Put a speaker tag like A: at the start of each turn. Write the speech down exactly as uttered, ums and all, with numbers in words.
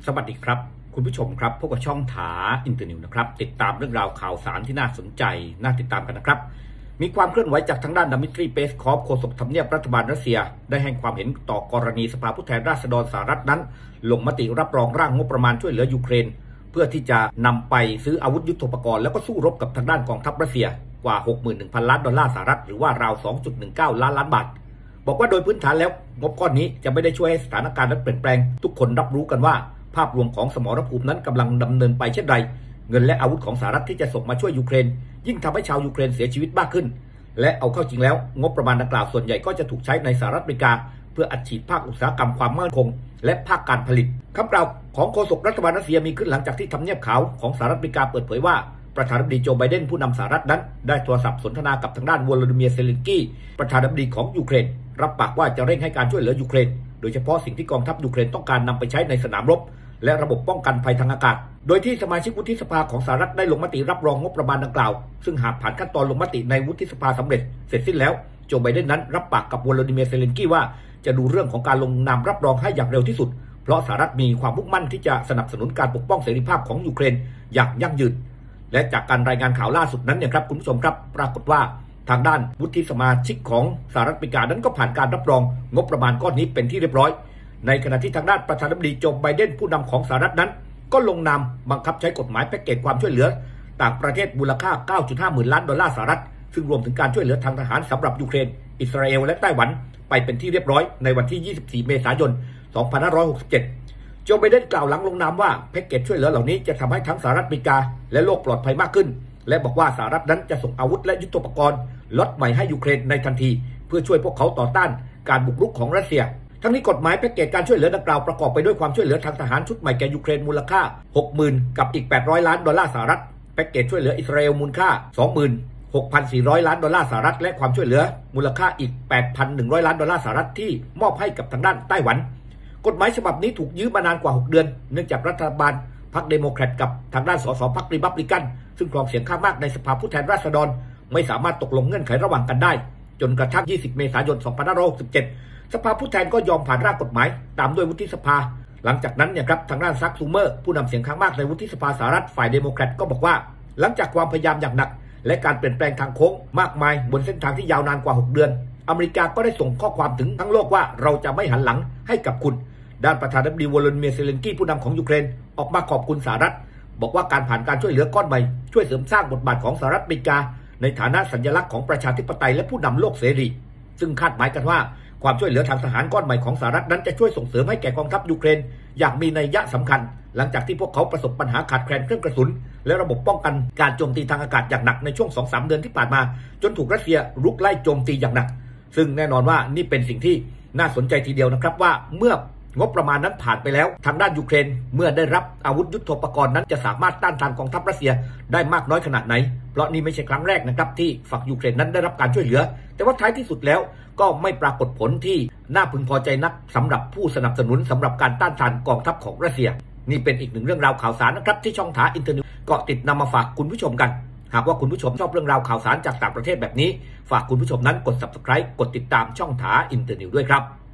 A: สวัสดีครับคุณผู้ชมครับพบกับช่องถาอินเตอร์นิวนะครับติดตามเรื่องราวข่าวสารที่น่าสนใจน่าติดตามกันนะครับมีความเคลื่อนไหวจากทางด้านดมิทรีเปสคอฟโฆษกทำเนียบรัฐบาลรัสเซียได้ให้ความเห็นต่อกรณีสภาผู้แทนราษฎรสหรัฐนั้นลงมติรับรองร่างงบประมาณช่วยเหลือยูเครนเพื่อที่จะนำไปซื้ออาวุธยุทโธปกรณ์แล้วก็สู้รบกับทางด้านกองทัพรัสเซียกว่า หกหมื่นหนึ่งพัน ล้านดอลลาร์สหรัฐหรือว่าราว สองจุดหนึ่งเก้า ล้านล้านบาทบอกว่าโดยพื้นฐานแล้วงบก้อนนี้จะไม่ได้ช่วยให้สถานการณ์นั้นเปลี่ยนแปลงทุกคนรับรู้กันว่าภาพรวมของสมรภูมินั้นกำลังดำเนินไปเช่นไรเงินและอาวุธของสหรัฐที่จะส่งมาช่วยยูเครนยิ่งทำให้ชาวยูเครนเสียชีวิตมากขึ้นและเอาเข้าจริงแล้วงบประมาณดังกล่าวส่วนใหญ่ก็จะถูกใช้ในสหรัฐอเมริกาเพื่ออัดฉีดภาคอุตสาหกรรมความมั่นคงและภาคการผลิตคำกล่าวของโฆษกรัฐบาลรัสเซียมีขึ้นหลังจากที่ทำเนียบขาวของสหรัฐอเมริกาเปิดเผยว่าประธานาธิบดีโจไบเดนผู้นำสหรัฐนั้นได้โทรศัพท์สนทนากับทางด้านวลาดิเมียร์เซเลนสกี้ประธานาธิบดีของยูเครนรับปากว่าจะเร่งให้การช่วยเหลือยูเครนโดยเฉพาะสิ่งที่กองทัพยูเครนต้องการนำไปใช้ในสนามรบและระบบป้องกันภัยทางอากาศโดยที่สมาชิกวุฒิสภาของสหรัฐได้ลงมติรับรองงบประมาณดังกล่าวซึ่งหากผ่านขั้นตอนลงมติในวุฒิสภาสำเร็จเสร็จสิ้นแล้วโจไบเดนนั้นรับปากกับวลาดิเมียร์เซเลนสกี้ว่าจะดูเรื่องของการลงนามรับรองให้อย่างเร็วที่สุดเพราะสหรัฐมีความมุ่งมั่นที่จะสนับสนุนการปกป้องเสรีภาพของยูเครนอย่างยั่งยืนและจากการรายงานข่าวล่าสุดนั้นเนี่ยครับคุณผู้ชมครับปรากฏว่าทางด้านวุฒิสมาชิกของสหรัฐอเมริกานั้นก็ผ่านการรับรองงบประมาณก้อนนี้เป็นที่เรียบร้อยในขณะที่ทางด้านประธานาธิบดีโจไบเดนผู้นำของสหรัฐนั้นก็ลงนามบังคับใช้กฎหมายแพ็กเกจความช่วยเหลือต่างประเทศมูลค่า เก้าจุดห้า หมื่นล้านดอลลาร์สหรัฐซึ่งรวมถึงการช่วยเหลือทางทหารสำหรับยูเครนอิสราเอลและไต้หวันไปเป็นที่เรียบร้อยในวันที่ยี่สิบสี่เมษายนสองพันห้าร้อยหกสิบเจ็ดโจไบเดนกล่าวหลังลงนามว่าแพ็กเกจช่วยเหลือเหล่านี้จะทำให้ทั้งสหรัฐอเมริกาและโลกปลอดภัยมากขึ้นและบอกว่าสหรัฐนั้นจะส่งอาวุธและยุทโธปกรณ์ล็อตใหม่ให้ยูเครนในทันทีเพื่อช่วยพวกเขาต่อต้านการบุกรุกของรัสเซียทั้งนี้กฎหมายแพ็กเกจการช่วยเหลือดังกล่าวประกอบไปด้วยความช่วยเหลือทางทหารชุดใหม่แก่ยูเครนมูลค่า หกหมื่น กับอีกแปดร้อยล้านดอลลาร์สหรัฐแพ็กเกจช่วยเหลืออิสราเอลมูลค่า สองหมื่นหกพันสี่ร้อย ล้านดอลลาร์สหรัฐและความช่วยเหลือมูลค่าอีก แปดพันหนึ่งร้อย ล้านดอลลาร์สหรัฐที่มอบให้กับทางด้านไต้หวันกฎหมายฉบับนี้ถูกยื้อมานานกว่าหกเดือนเนื่องจากรัฐบาลพรรคเดโมแครตกับทางด้านสสพรรครีพับลิกันซึ่งครองเสียงข้างมากในสภาผู้แทนราษฎรไม่สามารถตกลงเงื่อนไขระหว่างกันได้จนกระทั่งยี่สิบเมษายนสองพันห้าร้อยหกสิบเจ็ดสภาผู้แทนก็ยอมผ่านร่างกฎหมายตามด้วยวุฒิสภาหลังจากนั้นเนี่ยครับทางด้านซักซูเมอร์ผู้นำเสียงข้างมากในวุฒิสภาสหรัฐฝ่ายเดโมแครตก็บอกว่าหลังจากความพยายามอย่างหนักและการเปลี่ยนแปลงทางโค้งมากมายบนเส้นทางที่ยาวนานกว่าหกเดือนอเมริกาก็ได้ส่งข้อความถึงทั้งโลกว่าเราจะไม่หันหลังให้กับคุณด้านประธานาธิบดีวลาดิเมียร์เซเลนสกี้ผู้นำของยูเครนออกมาขอบคุณสหรัฐบอกว่าการผ่านการช่วยเหลือก้อนใหม่ช่วยเสริมสร้างบทบาทของสหรัฐอเมริกาในฐานะสัญลักษณ์ของประชาธิปไตยและผู้นำโลกเสรีซึ่งคาดหมายกันว่าความช่วยเหลือทางทหารก้อนใหม่ของสหรัฐนั้นจะช่วยส่งเสริมให้แก่กองทัพยูเครนอย่างมีนัยยะสำคัญหลังจากที่พวกเขาประสบปัญหาขาดแคลนเครื่องกระสุนและระบบป้องกันการโจมตีทางอากาศอย่างหนักในช่วง สองถึงสาม เดือนที่ผ่านมาจนถูกรัสเซียรุกไล่โจมตีอย่างหนักซึ่งแน่นอนว่านี่เป็นสิ่งที่น่าสนใจทีเดียวนะครับว่าเมื่องบประมาณนั้นผ่านไปแล้วทางด้านยูเครนเมื่อได้รับอาวุธยุทโธปกรณ์นั้นจะสามารถต้านทานกองทัพรัสเซียได้มากน้อยขนาดไหนเพราะนี่ไม่ใช่ครั้งแรกนะครับที่ฝั่งยูเครนนั้นได้รับการช่วยเหลือแต่ว่าท้ายที่สุดแล้วก็ไม่ปรากฏผลที่น่าพึงพอใจนักสำหรับผู้สนับสนุนสำหรับการต้านทานกองทัพของรัสเซียนี่เป็นอีกหนึ่งเรื่องราวข่าวสารนะครับที่ช่องถาอินเตอร์นิวเกาะติดนำมาฝากคุณผู้ชมกันหากว่าคุณผู้ชมชอบเรื่องราวข่าวสารจากต่างประเทศแบบนี้ฝากคุณผู้ชมนั้นกด ซับสไครบ์ กดติดตามช่องถาอินเตอร์นิวด้วยครับ